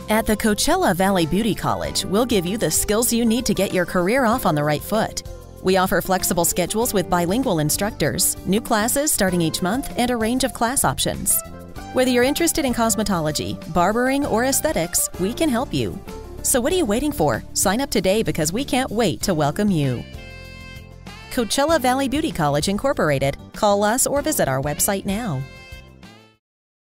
At the Coachella Valley Beauty College, we'll give you the skills you need to get your career off on the right foot. We offer flexible schedules with bilingual instructors, new classes starting each month, and a range of class options. Whether you're interested in cosmetology, barbering, or aesthetics, we can help you. So what are you waiting for? Sign up today because we can't wait to welcome you. Coachella Valley Beauty College Incorporated. Call us or visit our website now.